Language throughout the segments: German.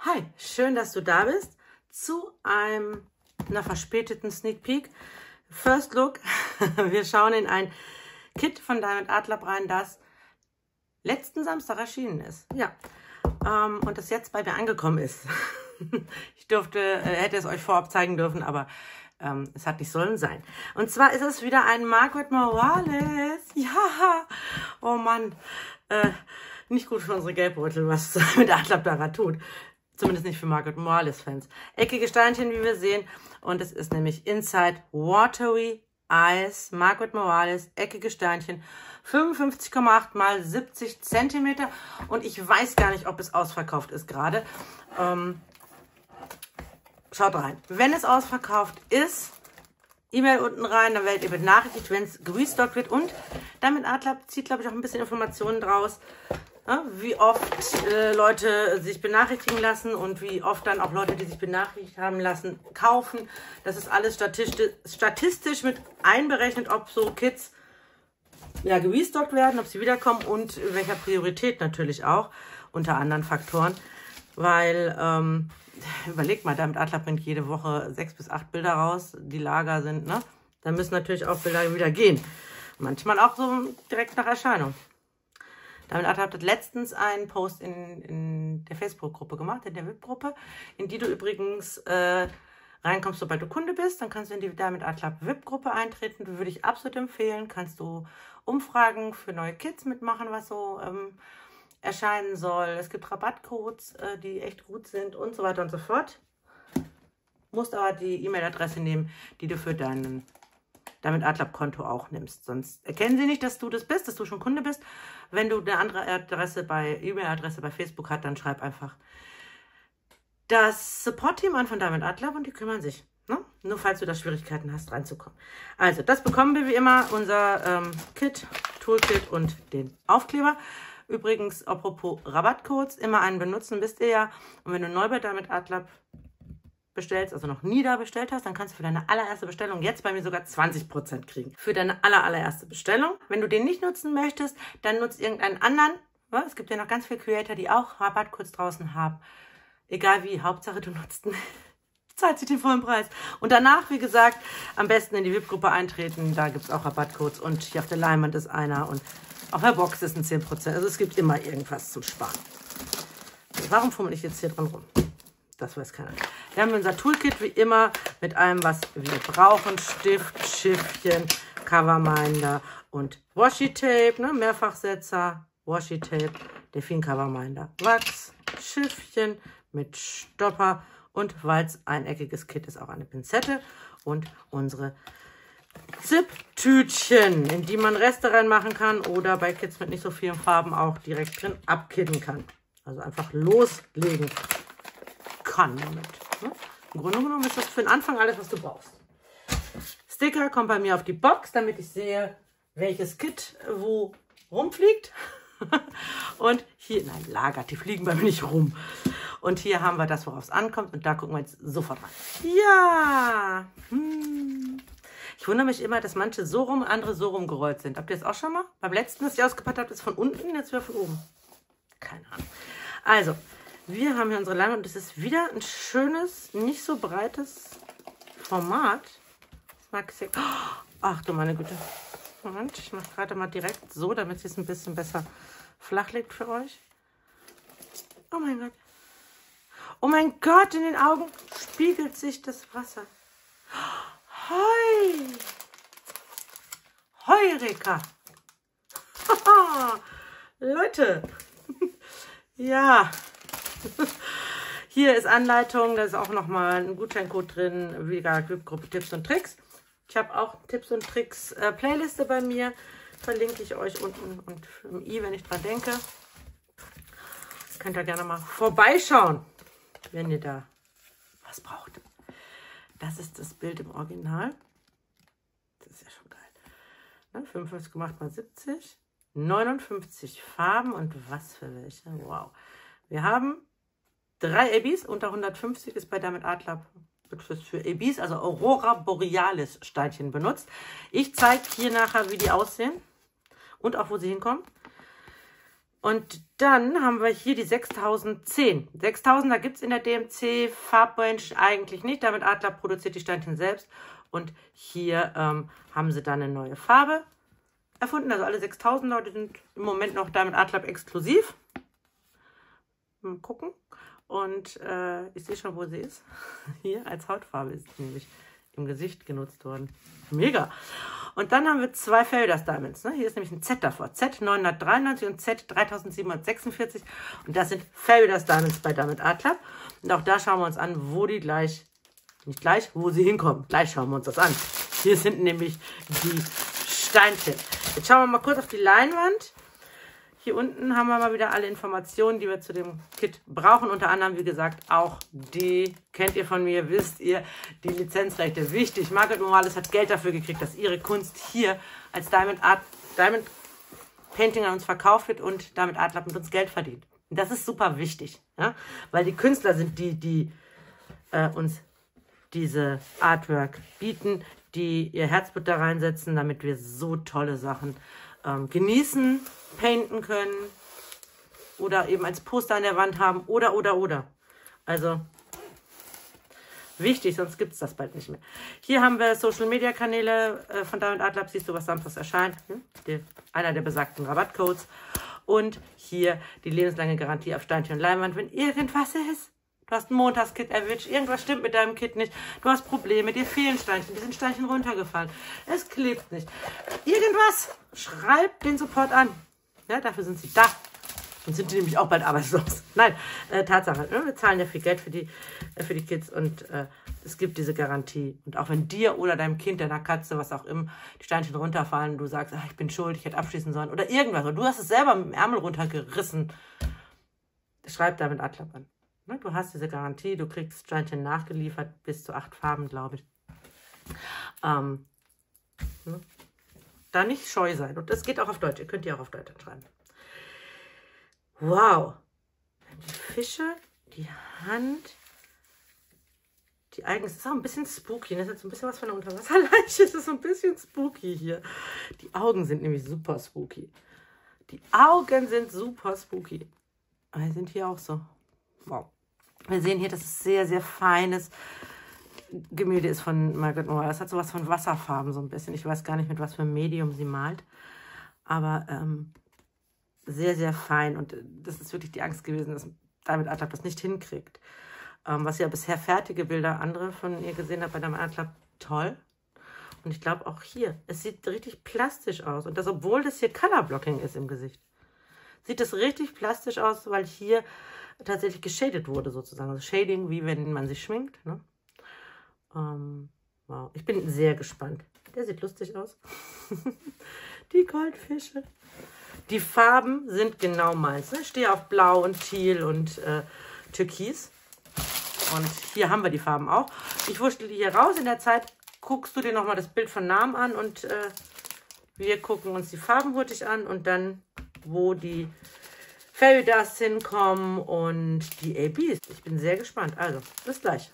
Hi, schön, dass du da bist zu einer verspäteten Sneak Peek. First Look, wir schauen in ein Kit von Diamond Art Lab rein, das letzten Samstag erschienen ist. Ja, und das jetzt bei mir angekommen ist. Ich hätte es euch vorab zeigen dürfen, aber es hat nicht sollen sein. Und zwar ist es wieder ein Margaret Morales. Ja, oh Mann. Nicht gut für unsere Geldbeutel, was Diamond Art Lab daran tut. Zumindest nicht für Margaret Morales-Fans. Eckige Steinchen, wie wir sehen. Und es ist nämlich Inside Watery Eyes. Margaret Morales, eckige Steinchen. 55,8 mal 70 cm. Und ich weiß gar nicht, ob es ausverkauft ist gerade. Schaut rein. Wenn es ausverkauft ist, E-Mail unten rein, dann werdet ihr benachrichtigt, wenn es gerestockt wird. Und Diamond Art Lab zieht, glaube ich, auch ein bisschen Informationen draus, wie oft Leute sich benachrichtigen lassen und wie oft dann auch Leute, die sich benachrichtigt haben lassen, kaufen. Das ist alles statistisch mit einberechnet, ob so Kits ja gerestockt werden, ob sie wiederkommen und in welcher Priorität natürlich auch, unter anderen Faktoren. Weil, überlegt mal, Diamond Art Lab bringt jede Woche 6 bis 8 Bilder raus, die Lager sind, ne? Dann müssen natürlich auch Bilder wieder gehen. Manchmal auch so direkt nach Erscheinung. Diamond Art Lab hat letztens einen Post in der Facebook-Gruppe gemacht, in der VIP-Gruppe, in die du übrigens reinkommst, sobald du Kunde bist. Dann kannst du in die Diamond Art Lab VIP-Gruppe eintreten. Würde ich absolut empfehlen. Kannst du Umfragen für neue Kits mitmachen, was so erscheinen soll. Es gibt Rabattcodes, die echt gut sind und so weiter und so fort. Musst aber die E-Mail-Adresse nehmen, die du für deinen Diamond Art Lab Konto auch nimmst. Sonst erkennen sie nicht, dass du das bist, dass du schon Kunde bist. Wenn du eine andere E-Mail-Adresse bei Facebook hast, dann schreib einfach das Support-Team an von Diamond Art Lab und die kümmern sich. Ne? Nur falls du da Schwierigkeiten hast, reinzukommen. Also, das bekommen wir wie immer, unser Kit, Toolkit und den Aufkleber. Übrigens, apropos Rabattcodes, immer einen benutzen, wisst ihr ja. Und wenn du neu bei Diamond Art Lab bestellst, also noch nie da bestellt hast, dann kannst du für deine allererste Bestellung jetzt bei mir sogar 20% kriegen. Für deine allererste Bestellung. Wenn du den nicht nutzen möchtest, dann nutzt irgendeinen anderen. Ja, es gibt ja noch ganz viele Creator, die auch Rabattcodes draußen haben. Egal wie, Hauptsache du nutzt zahlt sich den vollen Preis. Und danach, wie gesagt, am besten in die VIP-Gruppe eintreten. Da gibt es auch Rabattcodes. Und hier auf der Leinwand ist einer. Und auf der Box ist ein 10%. Also es gibt immer irgendwas zum Sparen. Warum fummel ich jetzt hier dran rum? Das weiß keiner. Wir haben unser Toolkit wie immer mit allem, was wir brauchen. Stift, Schiffchen, Coverminder und Washi-Tape. Ne? Mehrfachsetzer, Washi-Tape, Delfin Coverminder, Wachs, Schiffchen mit Stopper und weil es ein eckiges Kit ist, auch eine Pinzette und unsere Zip-Tütchen, in die man Reste reinmachen kann oder bei Kits mit nicht so vielen Farben auch direkt drin abkitten kann. Also einfach loslegen kann damit. Ne? Im Grunde genommen ist das für den Anfang alles, was du brauchst. Sticker kommt bei mir auf die Box, damit ich sehe, welches Kit wo rumfliegt. Und hier, nein, lagert, die fliegen bei mir nicht rum. Und hier haben wir das, worauf es ankommt. Und da gucken wir jetzt sofort rein. Ja! Ich wundere mich immer, dass manche so rum, andere so rumgerollt sind. Habt ihr das auch schon mal? Beim letzten, das ich ausgepackt habe, ist von unten, jetzt wieder von oben. Keine Ahnung. Also, wir haben hier unsere Leinwand und es ist wieder ein schönes, nicht so breites Format. Das mag ich sehr. Ach du meine Güte. Moment, ich mache gerade mal direkt so, damit es ein bisschen besser flach liegt für euch. Oh mein Gott. Oh mein Gott, in den Augen spiegelt sich das Wasser. Hoi. Heureka. Leute. Ja. Hier ist Anleitung, da ist auch nochmal ein Gutscheincode drin, wie gesagt, VIP-Gruppe Tipps und Tricks. Ich habe auch Tipps und Tricks Playliste bei mir, verlinke ich euch unten und im i, wenn ich dran denke. Das könnt ihr gerne mal vorbeischauen, wenn ihr da was braucht. Das ist das Bild im Original. Das ist ja schon geil. 55 gemacht mal 70, 59 Farben und was für welche. Wow. Wir haben 3 ABs, unter 150 ist bei Diamond Art Lab für ABs, also Aurora Borealis Steinchen benutzt. Ich zeige hier nachher, wie die aussehen und auch, wo sie hinkommen. Und dann haben wir hier die 6010. 6000, da gibt es in der DMC Farbrange eigentlich nicht. Damit Adler produziert die Steinchen selbst. Und hier haben sie dann eine neue Farbe erfunden. Also alle 6000er, die sind im Moment noch Diamond Art Club exklusiv. Mal gucken. Und ich sehe schon, wo sie ist. Hier als Hautfarbe ist sie nämlich im Gesicht genutzt worden. Mega. Und dann haben wir zwei Fairy Dust Diamonds. Ne? Hier ist nämlich ein Z davor. Z993 und Z3746. Und das sind Fairy Dust Diamonds bei Diamond Art Club. Und auch da schauen wir uns an, wo die wo sie hinkommen. Gleich schauen wir uns das an. Hier sind nämlich die Steinchen. Jetzt schauen wir mal kurz auf die Leinwand. Hier unten haben wir mal wieder alle Informationen, die wir zu dem Kit brauchen. Unter anderem, wie gesagt, auch die, kennt ihr von mir, wisst ihr, die Lizenzrechte. Wichtig, Margaret Morales hat Geld dafür gekriegt, dass ihre Kunst hier als Diamond Painting an uns verkauft wird und Diamond Art Club mit uns Geld verdient. Und das ist super wichtig, ja? Weil die Künstler sind die uns diese Artwork bieten, die ihr Herzblut da reinsetzen, damit wir so tolle Sachen genießen, painten können oder eben als Poster an der Wand haben oder. Also wichtig, sonst gibt es das bald nicht mehr. Hier haben wir Social-Media-Kanäle von Diamond Art Club, siehst du, was samstags erscheint. Einer der besagten Rabattcodes. Und hier die lebenslange Garantie auf Steinchen und Leinwand, wenn irgendwas ist. Du hast ein Montagskit erwischt, irgendwas stimmt mit deinem Kit nicht, du hast Probleme, dir fehlen Steinchen, dir sind Steinchen runtergefallen, es klebt nicht. Irgendwas, schreib den Support an. Ja, dafür sind sie da. Und sind die nämlich auch bald arbeitslos. Nein, Tatsache, wir zahlen ja viel Geld für die Kids und es gibt diese Garantie. Und auch wenn dir oder deinem Kind, deiner Katze, was auch immer, die Steinchen runterfallen, du sagst, ach, ich bin schuld, ich hätte abschließen sollen oder irgendwas, oder du hast es selber mit dem Ärmel runtergerissen, schreib Diamond Art Club an. Du hast diese Garantie, du kriegst Steinchen nachgeliefert, bis zu 8 Farben, glaube ich. Da nicht scheu sein. Und das geht auch auf Deutsch. Ihr könnt die auch auf Deutsch schreiben. Wow. Die Fische, die Hand, die Augen. Es ist auch ein bisschen spooky. Das ist jetzt ein bisschen was von der Unterwasserleiche. Es ist so ein bisschen spooky hier. Die Augen sind nämlich super spooky. Die Augen sind super spooky. Aber die sind hier auch so. Wow. Wir sehen hier, dass es sehr, sehr feines Gemälde ist von Margaret Morales. Das hat sowas von Wasserfarben so ein bisschen. Ich weiß gar nicht, mit was für einem Medium sie malt. Aber sehr, sehr fein. Und das ist wirklich die Angst gewesen, dass Diamond Art Club das nicht hinkriegt. Was ja bisher fertige Bilder andere von ihr gesehen habe bei Diamond Art Club, toll. Und ich glaube auch hier, es sieht richtig plastisch aus. Und das, obwohl das hier Colorblocking ist im Gesicht, sieht es richtig plastisch aus, weil hier tatsächlich geschadet wurde sozusagen. Also Shading, wie wenn man sich schminkt. Ne? Wow, ich bin sehr gespannt. Der sieht lustig aus. Die Goldfische. Die Farben sind genau meins. Ne? Ich stehe auf Blau und Teal und Türkis. Und hier haben wir die Farben auch. Ich wurschtel die hier raus. In der Zeit guckst du dir nochmal das Bild von Namen an und wir gucken uns die Farben hurtig an und dann, wo die Fairy Dust hinkommen und die ABs. Ich bin sehr gespannt. Also, bis gleich.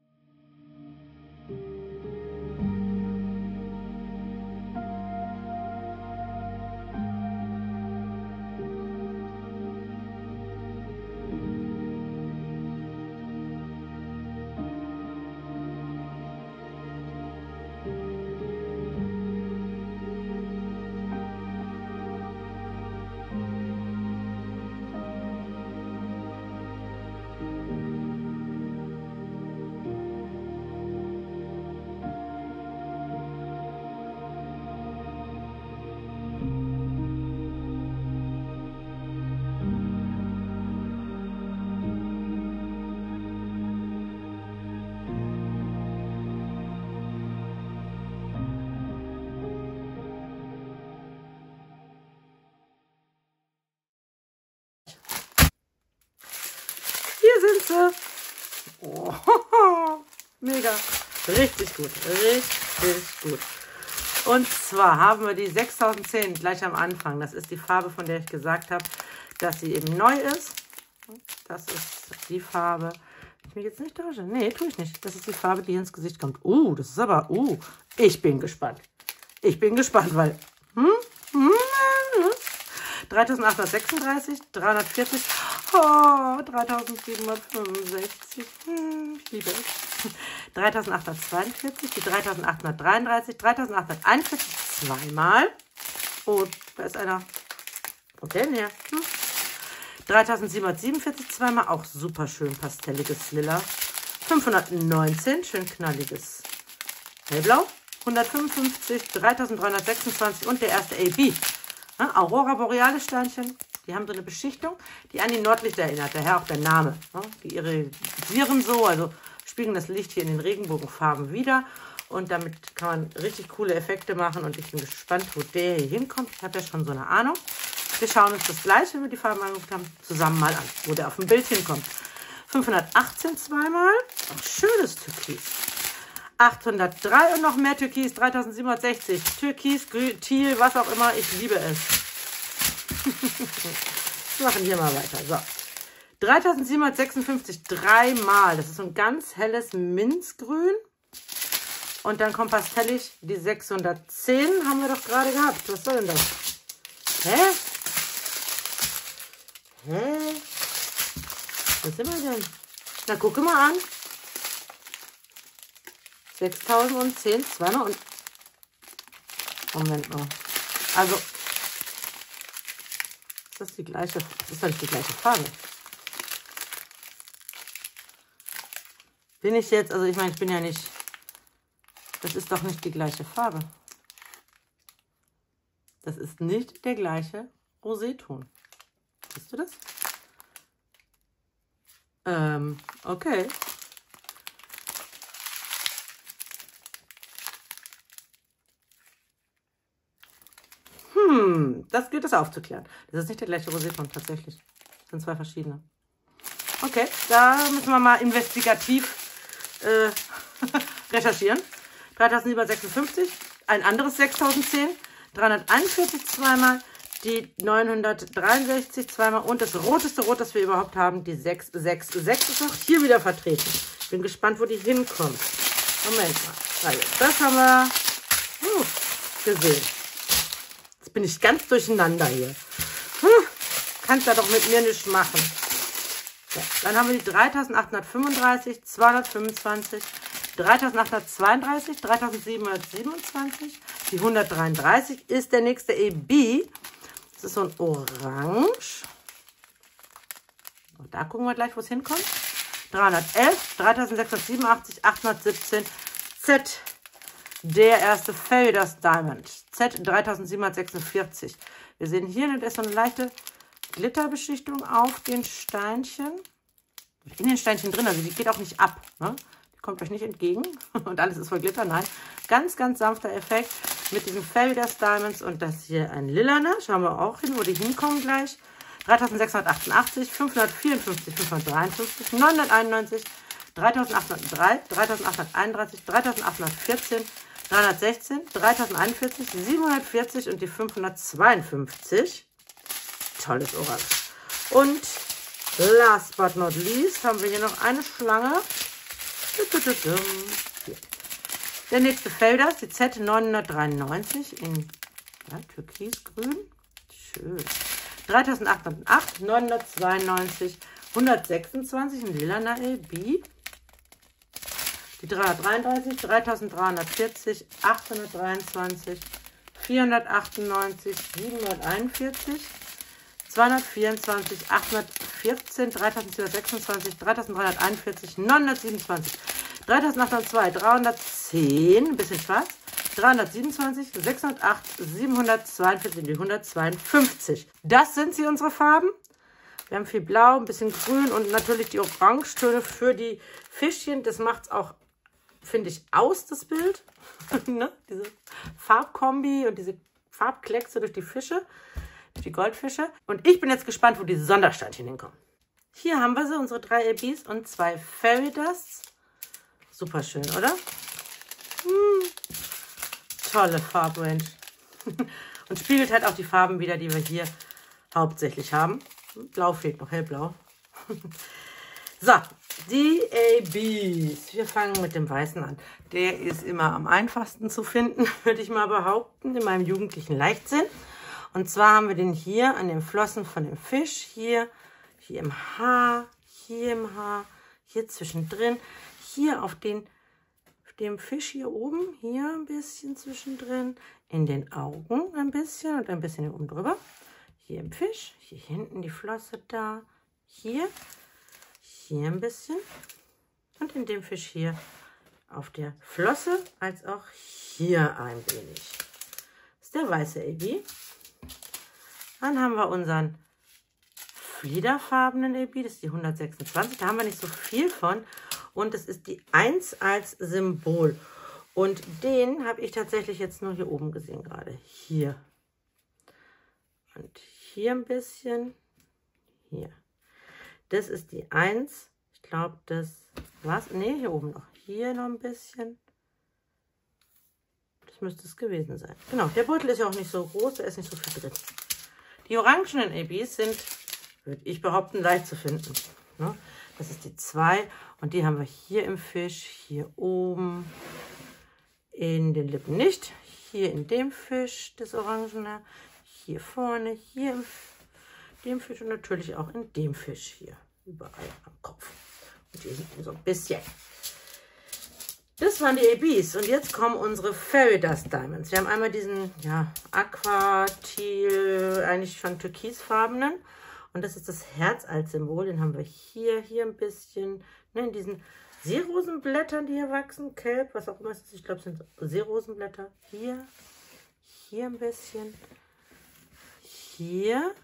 Sind sie. Oh, mega. Richtig gut. Richtig gut. Und zwar haben wir die 6010 gleich am Anfang. Das ist die Farbe, von der ich gesagt habe, dass sie eben neu ist. Das ist die Farbe. Ich mich jetzt nicht täusche. Nee, tue ich nicht. Das ist die Farbe, die ins Gesicht kommt. Das ist aber... ich bin gespannt. Ich bin gespannt, weil... 3836, 340, oh, 3765, ich liebe es. 3842, die 3833, 3841, zweimal. Oh, da ist einer. Wo denn her? 3747, zweimal, auch super schön pastelliges Lila. 519, schön knalliges Hellblau. 155, 3326 und der erste AB. Ja, Aurora Borealis Sternchen. Die haben so eine Beschichtung, die an die Nordlichter erinnert. Daher auch der Name. Ja, die iridisieren so, also spiegeln das Licht hier in den Regenbogenfarben wieder. Und damit kann man richtig coole Effekte machen. Und ich bin gespannt, wo der hier hinkommt. Ich habe ja schon so eine Ahnung. Wir schauen uns das gleiche, wenn wir die Farben angeguckt haben, zusammen mal an, wo der auf dem Bild hinkommt. 518 zweimal. Auch schönes Türkis. 803 und noch mehr Türkis. 3760. Türkis, Grün, Teal, was auch immer. Ich liebe es. Wir machen hier mal weiter. So. 3756 dreimal. Das ist so ein ganz helles Minzgrün. Und dann kommt pastellig die 610. Haben wir doch gerade gehabt. Was soll denn das? Hä? Hä? Was sind wir denn? Na, gucke mal an. 6010 zweimal und... Moment mal. Also... Ist das die gleiche... Ist das die gleiche Farbe? Bin ich jetzt... Also ich meine, ich bin ja nicht... Das ist doch nicht die gleiche Farbe. Das ist nicht der gleiche Roséton. Siehst du das? Okay. Das gilt es aufzuklären. Das ist nicht der gleiche Roséton, tatsächlich. Das sind zwei verschiedene. Okay, da müssen wir mal investigativ recherchieren. 3756, ein anderes 6010, 341 zweimal, die 963 zweimal und das roteste Rot, das wir überhaupt haben, die 666 ist auch hier wieder vertreten. Bin gespannt, wo die hinkommt. Moment mal. Also, das haben wir gesehen. Jetzt bin ich ganz durcheinander hier. Kannst ja doch mit mir nicht machen. Ja, dann haben wir die 3835, 225, 3832, 3727, die 133 ist der nächste AB. Das ist so ein Orange. Und da gucken wir gleich, wo es hinkommt. 311, 3687, 817, Z, der erste Faders Diamond, Z 3746. Wir sehen hier, da ist so eine leichte Glitterbeschichtung auf den Steinchen. In den Steinchen drin, also die geht auch nicht ab. Ne? Die kommt euch nicht entgegen und alles ist voll Glitter. Nein, ganz, ganz sanfter Effekt mit diesen Faders Diamonds und das hier ein Lilaner. Schauen wir auch hin, wo die hinkommen gleich. 3688, 554, 553, 991, 3803, 3831, 3814, 316, 3041, 740 und die 552. Tolles Orange. Und last but not least haben wir hier noch eine Schlange. Der nächste Felders, die Z993 in Türkisgrün. Schön. 3808, 992, 126, ein lilaner LB. Die 333, 3340, 823, 498, 741, 224, 814, 3726, 3341, 927, 3802, 310, ein bisschen schwarz, 327, 608, 742 und die 152. Das sind sie, unsere Farben. Wir haben viel Blau, ein bisschen Grün und natürlich die Orangetöne für die Fischchen. Das macht es auch, finde ich, aus, das Bild. Ne? Diese Farbkombi und diese Farbkleckse durch die Fische, durch die Goldfische. Und ich bin jetzt gespannt, wo die Sondersteinchen hinkommen. Hier haben wir sie, unsere 3 LBs und 2 Fairy Dusts. Super schön, oder? Tolle Farbrange. Und spiegelt halt auch die Farben wieder, die wir hier hauptsächlich haben. Blau fehlt noch, hellblau. So, die ABs. Wir fangen mit dem Weißen an. Der ist immer am einfachsten zu finden, würde ich mal behaupten, in meinem jugendlichen Leichtsinn. Und zwar haben wir den hier an den Flossen von dem Fisch, hier im Haar, hier zwischendrin, hier auf dem Fisch hier oben, hier ein bisschen zwischendrin, in den Augen ein bisschen und ein bisschen hier oben drüber. Hier im Fisch, hier hinten die Flosse da, hier ein bisschen und in dem Fisch hier auf der Flosse, als auch hier ein wenig. Das ist der weiße AB. Dann haben wir unseren fliederfarbenen AB, das ist die 126, da haben wir nicht so viel von und das ist die 1 als Symbol. Und den habe ich tatsächlich jetzt nur hier oben gesehen gerade, hier. Und hier ein bisschen, hier. Das ist die 1, ich glaube das, was? Ne, hier oben noch, hier noch ein bisschen. Das müsste es gewesen sein. Genau, der Beutel ist ja auch nicht so groß, da ist nicht so viel drin. Die orangenen ABs sind, würde ich behaupten, leicht zu finden. Das ist die 2 und die haben wir hier im Fisch, hier oben, in den Lippen nicht, hier in dem Fisch, das Orangene, hier vorne, hier in dem Fisch und natürlich auch in dem Fisch hier, überall am Kopf. Und hier hinten so ein bisschen. Das waren die ABs und jetzt kommen unsere Fairy Dust Diamonds. Wir haben einmal diesen Aqua, Teal, eigentlich schon türkisfarbenen und das ist das Herz als Symbol. Den haben wir hier ein bisschen, in diesen Seerosenblättern, die hier wachsen, Kelp, was auch immer es ist. Ich glaube, es sind Seerosenblätter. Hier ein bisschen, hier,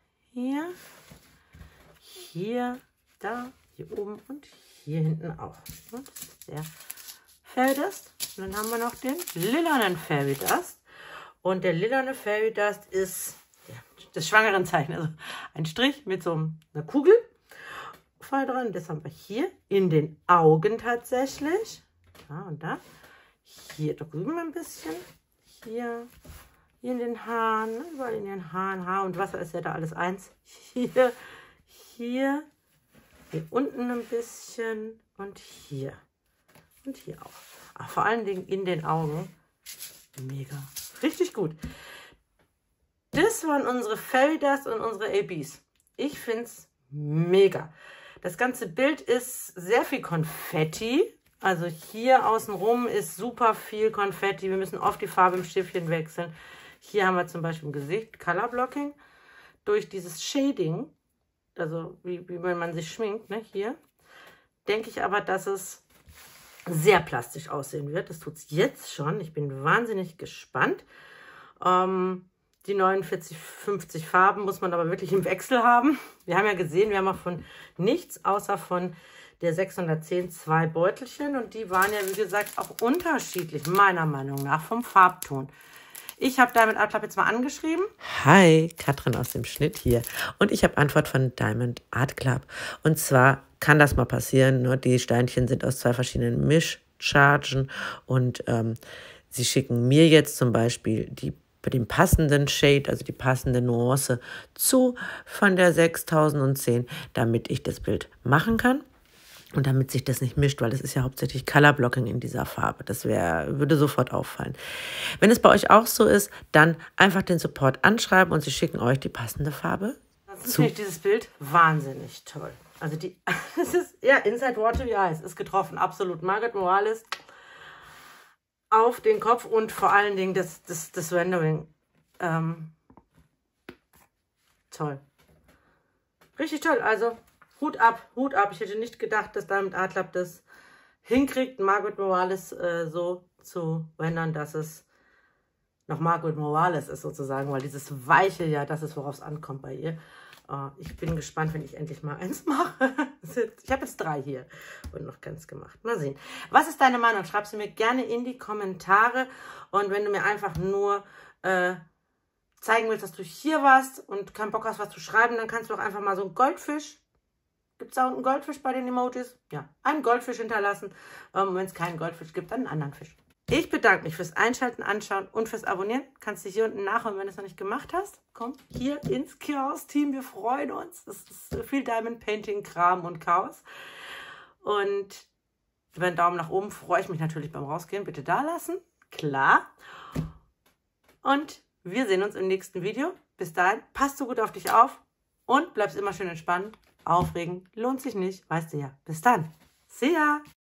da, hier oben und hier hinten auch. Das ist der Fairy Dust. Und dann haben wir noch den lilanen Fairy Dust. Und der lilane Fairy Dust ist das Schwangerenzeichen. Also ein Strich mit so einer Kugel voll dran. Das haben wir hier in den Augen tatsächlich. Da und da. Hier drüben ein bisschen. Hier in den Haaren. Überall in den Haaren. Haar und Wasser ist ja da alles eins. Hier unten ein bisschen. Und hier. Und hier auch. Ach, vor allen Dingen in den Augen. Mega. Richtig gut. Das waren unsere Fairy Dust und unsere ABs. Ich finde es mega. Das ganze Bild ist sehr viel Konfetti. Also hier außenrum ist super viel Konfetti. Wir müssen oft die Farbe im Stiftchen wechseln. Hier haben wir zum Beispiel im Gesicht Color Blocking. Durch dieses Shading, also wie wenn man sich schminkt, ne, hier, denke ich aber, dass es sehr plastisch aussehen wird. Das tut es jetzt schon. Ich bin wahnsinnig gespannt. Die 49,50 Farben muss man aber wirklich im Wechsel haben. Wir haben ja gesehen, wir haben auch von nichts außer von der 610 2 Beutelchen. Und die waren ja, wie gesagt, auch unterschiedlich, meiner Meinung nach, vom Farbton. Ich habe Diamond Art Club jetzt mal angeschrieben. Hi, Katrin aus dem Schnitt hier. Und ich habe Antwort von Diamond Art Club. Und zwar kann das mal passieren. Nur die Steinchen sind aus 2 verschiedenen Mischchargen. Und sie schicken mir jetzt zum Beispiel den passenden Shade, also die passende Nuance zu von der 6010, damit ich das Bild machen kann. Und damit sich das nicht mischt, weil es ist ja hauptsächlich Color Blocking in dieser Farbe. Das würde sofort auffallen. Wenn es bei euch auch so ist, dann einfach den Support anschreiben und sie schicken euch die passende Farbe Das finde ich dieses Bild wahnsinnig toll. Also es ist, ja, Inside Watery Eyes ist getroffen, absolut. Margaret Morales auf den Kopf und vor allen Dingen das Rendering. Toll. Richtig toll, also Hut ab, Hut ab. Ich hätte nicht gedacht, dass Diamond Art Club das hinkriegt, Margaret Morales so zu rendern, dass es noch Margaret Morales ist sozusagen, weil dieses Weiche ja, das ist, worauf es ankommt bei ihr. Ich bin gespannt, wenn ich endlich mal eins mache. Ich habe jetzt 3 hier und noch keins gemacht. Mal sehen. Was ist deine Meinung? Schreib sie mir gerne in die Kommentare. Und wenn du mir einfach nur zeigen willst, dass du hier warst und keinen Bock hast, was zu schreiben, dann kannst du auch einfach mal so einen Goldfisch. Gibt es auch einen Goldfisch bei den Emojis? Ja, einen Goldfisch hinterlassen. Wenn es keinen Goldfisch gibt, dann einen anderen Fisch. Ich bedanke mich fürs Einschalten, Anschauen und fürs Abonnieren. Kannst du hier unten nachholen, wenn du es noch nicht gemacht hast. Komm hier ins Chaos-Team. Wir freuen uns. Es ist viel Diamond Painting, Kram und Chaos. Und über einen Daumen nach oben freue ich mich natürlich beim Rausgehen. Bitte da lassen. Klar. Und Wir sehen uns im nächsten Video. Bis dahin, passt so gut auf dich auf und bleibst immer schön entspannt. Aufregen lohnt sich nicht, weißt du ja. Bis dann. See ya!